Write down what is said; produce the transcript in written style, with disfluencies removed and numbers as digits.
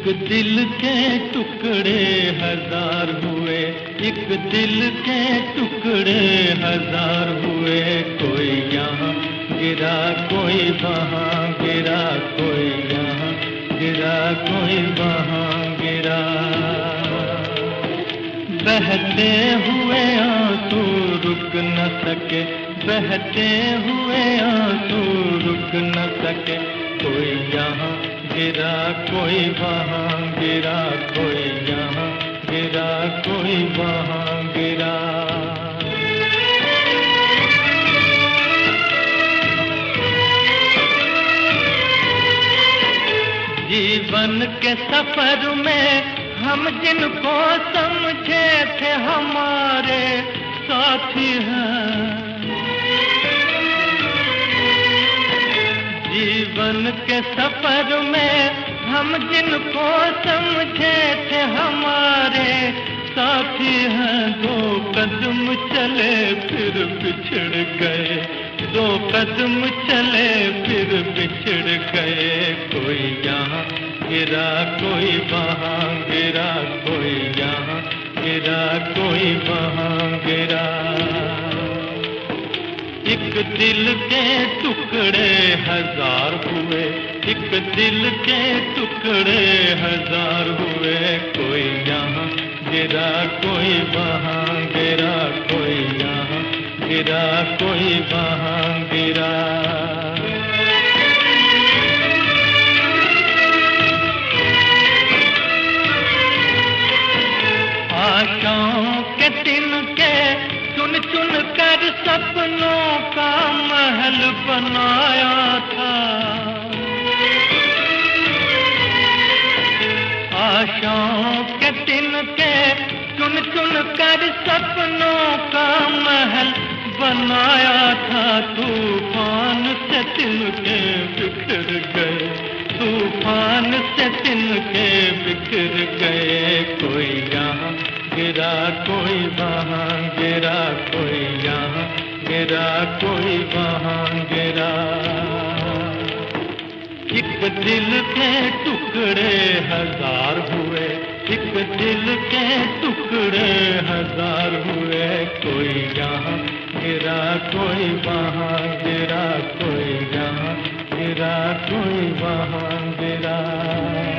दिल के टुकड़े हजार हुए, एक दिल के टुकड़े हजार हुए। कोई यहाँ गिरा, कोई वहाँ गिरा, कोई यहाँ गिरा, कोई वहाँ गिरा। बहते हुए आंसू रुक न सके, बहते हुए आंसू रुक न सके। कोई यहाँ गिरा, कोई वहाँ गिरा, कोई यहाँ गिरा, कोई वहाँ गिरा। जीवन के सफर में हम जिनको समझे थे हमारे साथी हैं, जीवन के सफर में हम जिनको समझे थे हमारे साथी हैं। दो कदम चले फिर बिछड़ गए, दो कदम चले फिर बिछड़ गए। कोई यहाँ गिरा, कोई वहाँ गिरा, कोई यहाँ गिरा, कोई वहाँ गिरा। एक दिल के टुकड़े हजार हुए, एक दिल के टुकड़े हजार हुए। कोई यहाँ गिरा, कोई वहाँ गिरा, कोई यहाँ गिरा, कोई वहाँ गिरा। आशाओं के तिनके चुन चुन कर सपनों का महल बनाया था, आशाओं के तिनके चुन चुन कर सपनों का महल बनाया था। तूफान से तिनके बिखर गए, तूफान से तिनके बिखर गए। कोई यहाँ गिरा, कोई वहाँ गिरा, कोई यहाँ गिरा, कोई वहाँ गिरा। एक दिल के टुकड़े हजार हुए, एक दिल के टुकड़े हजार हुए। कोई यहाँ गिरा, कोई वहाँ गिरा, कोई यहाँ गिरा, कोई वहाँ गिरा।